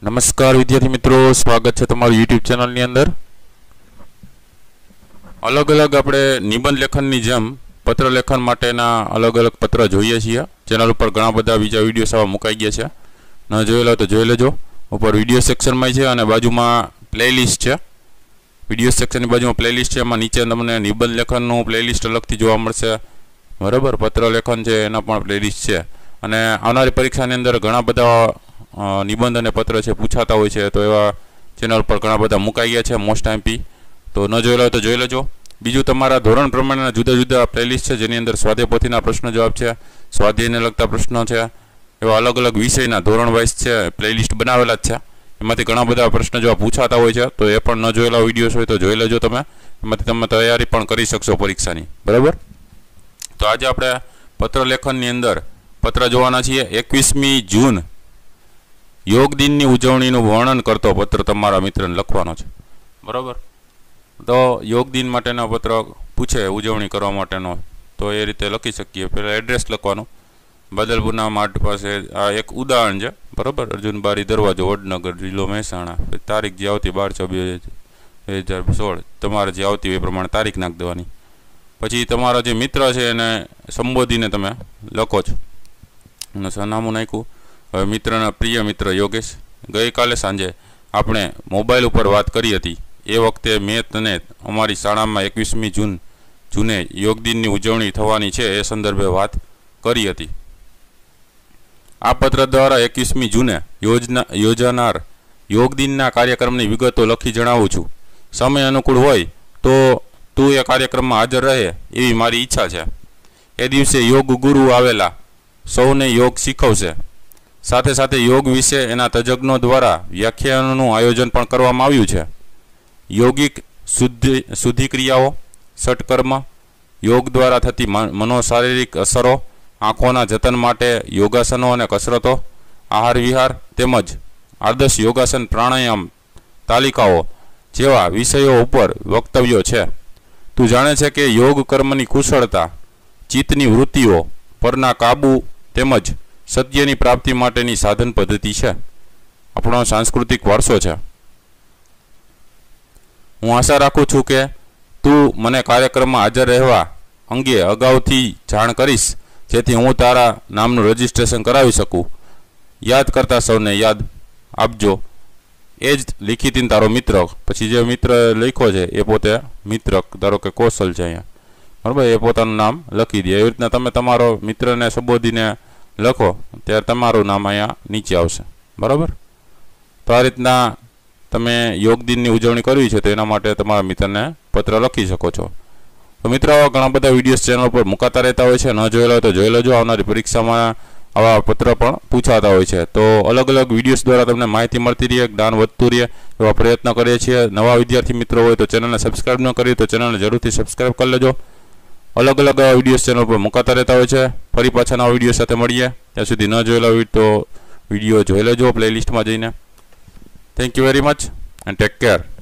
નમસ્કાર વિદ્યાર્થી મિત્રો, સ્વાગત છે તમારું યુટ્યુબ ચેનલની અંદર। અલગ અલગ આપણે નિબંધ લેખનની જેમ પત્ર લેખન માટેના અલગ અલગ પત્ર જોઈએ છીએ। ચેનલ ઉપર ઘણા બધા બીજા વિડીયોસ આવા મુકાઈ ગયા છે, ન જોયેલા હોય તો જોઈ લેજો। ઉપર વિડીયો સેક્શનમાં છે અને બાજુમાં પ્લેલિસ્ટ છે। વિડીયો સેક્શનની બાજુમાં પ્લેલિસ્ટ છે, એમાં નીચે તમને નિબંધ લેખનનું પ્લેલિસ્ટ અલગથી જોવા મળશે, બરાબર। પત્ર લેખન છે એના પણ પ્લેલિસ્ટ છે અને આવનારી પરીક્ષાની અંદર ઘણા બધા નિબંધ અને પત્ર છે પૂછાતા હોય છે, તો એવા ચેનલ પર ઘણા બધા મુકાઈ ગયા છે મોસ્ટ એમપી, તો ન જોયેલા હોય તો જોઈ લેજો। બીજું તમારા ધોરણ પ્રમાણેના જુદા જુદા પ્લેલિસ્ટ છે, જેની અંદર સ્વાધ્યાય પોથીના પ્રશ્ન જવાબ છે, સ્વાધ્યાયને લગતા પ્રશ્નો છે, એવા અલગ અલગ વિષયના ધોરણ વાઇઝ છે પ્લેલિસ્ટ બનાવેલા જ છે। એમાંથી ઘણા બધા પ્રશ્ન જવાબ પૂછાતા હોય છે, તો એ પણ ન જોયેલા વિડીયોઝ હોય તો જોઈ લેજો તમે, એમાંથી તમે તૈયારી પણ કરી શકશો પરીક્ષાની, બરાબર। તો આજે આપણે પત્ર લેખનની અંદર પત્ર જોવાના છીએ। 21મી જૂન યોગ દિનની ઉજવણીનું વર્ણન કરતો પત્ર તમારા મિત્રને લખવાનો છે, બરાબર। તો યોગ દિન માટેનો પત્ર પૂછે ઉજવણી કરવા માટેનો, તો એ રીતે લખી શકીએ। પહેલાં એડ્રેસ લખવાનું, બાદલપુરના માર્ટ પાસે, આ એક ઉદાહરણ છે, બરાબર। અર્જુન બારી દરવાજો, વડનગર, જિલ્લો મહેસાણા। તારીખ જે આવતી 12/6/2016, તમારે જે આવતી હોય એ પ્રમાણે તારીખ નાખી દેવાની। પછી તમારા જે મિત્ર છે એને સંબોધીને તમે લખો છો અને સરનામું નાખ્યું। હવે મિત્રના પ્રિય મિત્ર યોગેશ, ગઈકાલે સાંજે આપણે મોબાઈલ ઉપર વાત કરી હતી, એ વખતે મેં તને અમારી શાળામાં 21મી જૂને યોગ દિનની ઉજવણી થવાની છે એ સંદર્ભે વાત કરી હતી। આ પત્ર દ્વારા 21મી જૂને યોજાનાર યોગ દિનના કાર્યક્રમની વિગતો લખી જણાવું છું। સમય અનુકૂળ હોય તો તું એ કાર્યક્રમમાં હાજર રહે એવી મારી ઈચ્છા છે। એ દિવસે યોગ ગુરુ આવેલા સૌને યોગ શીખવશે, સાથે સાથે યોગ વિશે એના તજજ્ઞો દ્વારા વ્યાખ્યાનોનું આયોજન પણ કરવામાં આવ્યું છે। યોગિક શુદ્ધિ ક્રિયાઓ, ષટકર્મ, યોગ દ્વારા થતી મનોશારીરિક અસરો, આંખોના જતન માટે યોગાસનો અને કસરતો, આહાર વિહાર તેમજ આદર્શ યોગાસન પ્રાણાયામ તાલિકાઓ જેવા વિષયો ઉપર વક્તવ્યો છે। તું જાણે છે કે યોગ કર્મની કુશળતા, ચિત્તની વૃત્તિઓ પરના કાબુ તેમજ સત્યની પ્રાપ્તિ માટેની સાધન પદ્ધતિ છે, આપણો સાંસ્કૃતિક વારસો છે। હું આશા રાખું છું કે તું મને કાર્યક્રમમાં હાજર રહેવા અંગે અગાઉથી જાણ કરીશ, જેથી હું તારા નામનું રજિસ્ટ્રેશન કરાવી શકું। યાદ કરતા સૌને યાદ આપજો। એ જ લિખિતીન તારો મિત્ર, પછી જે મિત્ર લખ્યો છે એ પોતે મિત્ર, ધારો કે કૌશલ છે અહીંયા, બરાબર, એ પોતાનું નામ લખી દે। એવી રીતના તમે તમારો મિત્રને સંબોધીને લખો ત્યારે તમારું નામ અહીંયા નીચે આવશે, બરાબર। તો આ રીતના તમે યોગ દિનની ઉજવણી કરવી છે તો એના માટે તમારા મિત્રને પત્ર લખી શકો છો। તો મિત્રો, આવા ઘણા બધા વિડીયોઝ ચેનલ પર મુકાતા રહેતા હોય છે, ન જોયેલા હોય તો જોઈ લેજો। આવનારી પરીક્ષામાં આવા પત્ર પણ પૂછાતા હોય છે, તો અલગ અલગ વિડીયોઝ દ્વારા તમને માહિતી મળતી રહે, જ્ઞાન વધતું રહે એવા પ્રયત્ન કરીએ છીએ। નવા વિદ્યાર્થી મિત્રો હોય તો ચેનલને સબસ્ક્રાઈબ ન કરી તો ચેનલને જરૂરથી સબસ્ક્રાઈબ કરી લેજો। અલગ અલગ વિડીયોઝ ચેનલ પર મુકાતા રહેતા હોય છે। ફરી પાછા નવા વિડીયો સાથે મળીએ, ત્યાં સુધી ન જોયેલા હોય તો વિડીયો જોઈ લેજો પ્લેલિસ્ટમાં જઈને। Thank you very much and take care.